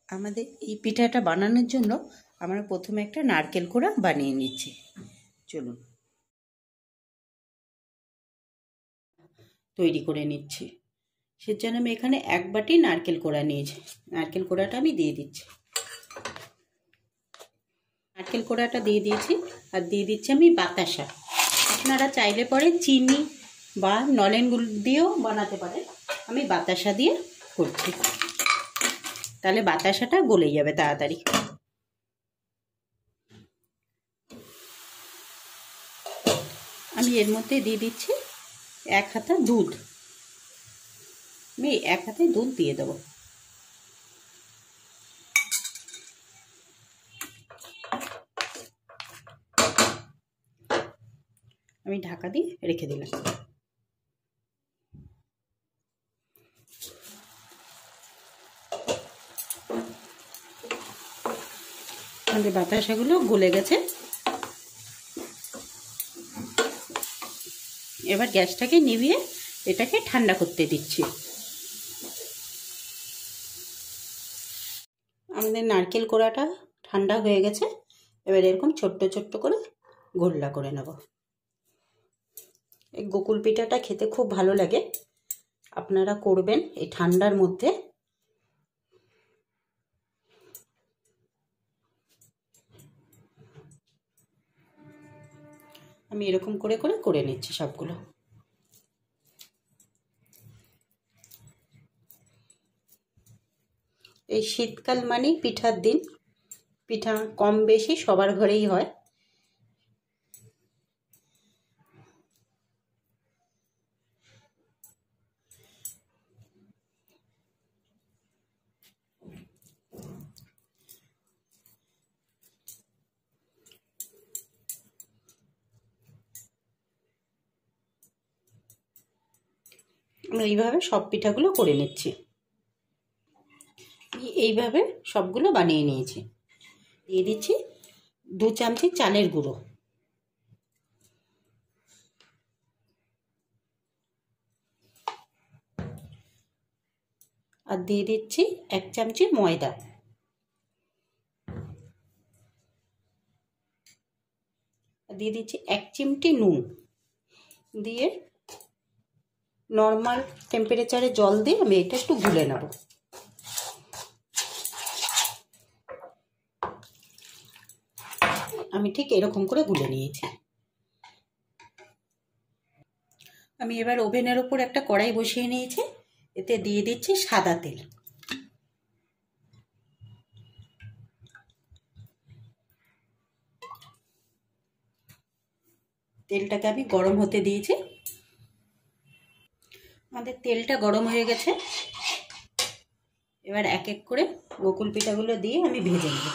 আমাদের এই পিঠাটা বানানোর জন্য আমরা প্রথমে একটা নারকেল কোড়া বানিয়ে নিচ্ছি। চলুন তৈরি করে নিচ্ছি। সেজন্য আমি এখানে 1 বাটি নারকেল কোড়া নিয়েছি। নারকেল কোড়াটা আমি দিয়ে দিচ্ছি। নারকেল কোড়াটা দিয়ে দিয়েছি আর দিয়ে দিচ্ছি আমি বাতাসা। আপনারা চাইলে পরে চিনি বা নলেন গুড় দিয়েও বানাতে পারেন। আমি বাতাসা দিয়ে করছি, তাহলে বাতাসাটা গলে যাবে তাড়াতাড়ি। আমি এর মধ্যে দিয়ে দিচ্ছি 1 হাতা দুধ। আমি 1 হাতে দুধ দিয়ে দেবো। আমি ঢাকা দিয়ে রেখে দিলাম। আমাদের বাতাসাগুলো গলে গেছে। এবার গ্যাসটাকে নিভিয়ে এটাকে ঠান্ডা করতে দিচ্ছি। আমাদের নারকেল কোড়াটা ঠান্ডা হয়ে গেছে। এবার এরকম ছোট্ট ছোট্ট করে গোল্লা করে নেব। এই গোকুল পিঠাটা খেতে খুব ভালো লাগে, আপনারা করবেন এই ঠান্ডার মধ্যে। আমি এরকম করে করে করে নিচ্ছি সবগুলো। এই শীতকাল মানেই পিঠার দিন। পিঠা কম বেশি সবার ঘরেই হয়। আমি এইভাবে সব পিঠাগুলো করে নিচ্ছি। এইভাবে সবগুলো বানিয়ে নিয়েছি। দিয়ে দিচ্ছি 2 চামচি চালের গুঁড়ো, আর দিয়ে দিচ্ছি 1 চামচি ময়দা, দিয়ে দিচ্ছি 1 চিমটি নুন। দিয়ে নর্মাল টেম্পারেচারে জল দিয়ে আমি এটা একটু গুলে নেব। আমি ঠিক এরকম করে গুলে নিয়েছি। আমি এবার ওভেনের ওপর একটা কড়াই বসিয়ে নিয়েছি। এতে দিয়ে দিচ্ছি সাদা তেল। তেলটাকে আমি গরম হতে দিয়েছি। আমাদের তেলটা গরম হয়ে গেছে। এবার এক এক করে গোকুল পিঠাগুলো দিয়ে আমি ভেজে নেব।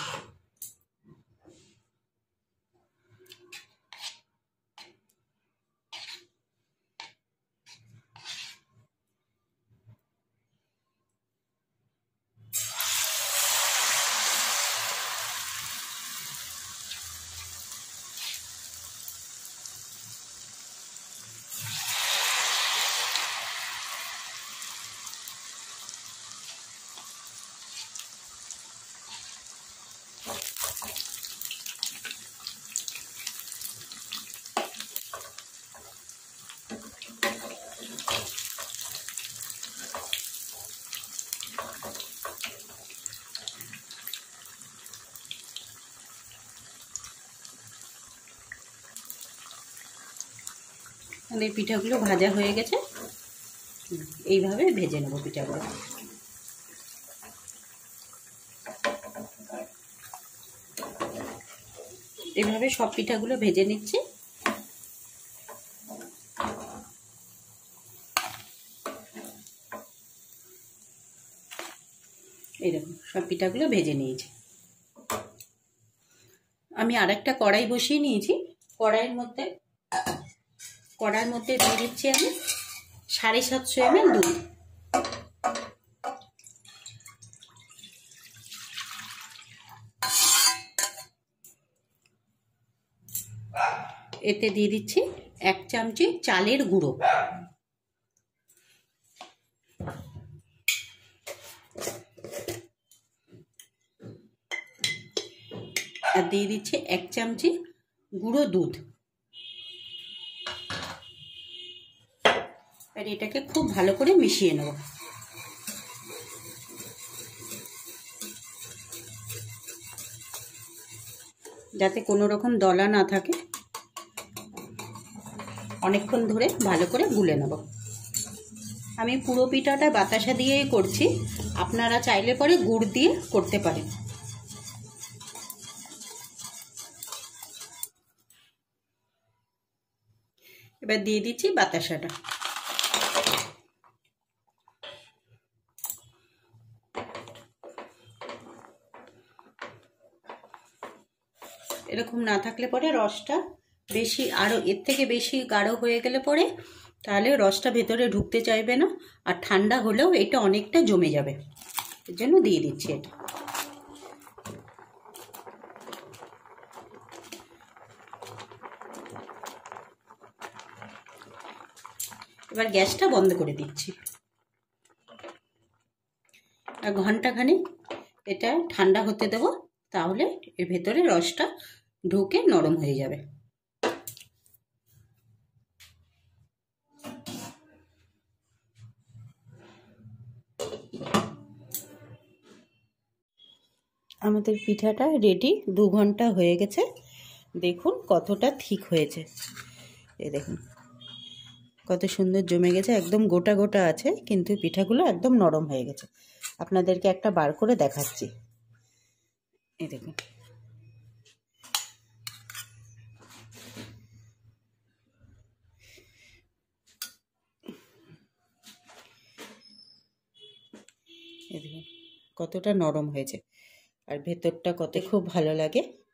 আমাদের পিঠাগুলো ভাজা হয়ে গেছে। এইভাবে ভেজে নেব পিঠাগুলো। এইভাবে সব পিঠাগুলো ভেজে নিচ্ছি। এইরকম সব পিঠাগুলো ভেজে নিয়েছি। আমি আরেকটা কড়াই বসিয়ে নিয়েছি। কড়াইয়ের মধ্যে দিয়ে দিচ্ছি আমি 750 ml দুধ। এতে দিয়ে দিচ্ছি 1 চামচি চালের গুঁড়ো, আর দিয়ে দিচ্ছি 1 চামচি গুঁড়ো দুধ। আর এটাকে খুব ভালো করে মিশিয়ে নেব। যাতে কোনো রকম দলা না থাকে, অনেকক্ষণ ধরে ভালো করে গুলে নেব। আমি পুরো পিঠাটা বাতাসা দিয়েই করছি, আপনারা চাইলে পরে গুড় দিয়ে করতে পারেন। এবার দিয়ে দিচ্ছি বাতাসাটা। এরকম না থাকলে পরে রসটা বেশি, আরও এর থেকে বেশি গাঢ় হয়ে গেলে পরে তাহলে রসটা ভেতরে ঢুকতে চাইবে না, আর ঠান্ডা হলেও এটা অনেকটা জমে যাবে। এর জন্য দিয়ে দিচ্ছি এটা। এবার গ্যাসটা বন্ধ করে দিচ্ছি। আর ঘন্টাখানেক এটা ঠান্ডা হতে দেবো, তাহলে এর ভেতরে রসটা ঢুকে নরম হয়ে যাবে। আমাদের পিঠাটা রেডি, 2 ঘন্টা হয়ে গেছে। দেখুন কতটা ঠিক হয়েছে। এই দেখুন কত সুন্দর জমে গেছে, একদম গোটা গোটা আছে, কিন্তু পিঠাগুলো একদম নরম হয়ে গেছে। আপনাদেরকে একটা বার করে দেখাচ্ছি। এই দেখুন কতটা নরম হয়েছে, আর ভেতরটা কত খুব ভালো লাগে।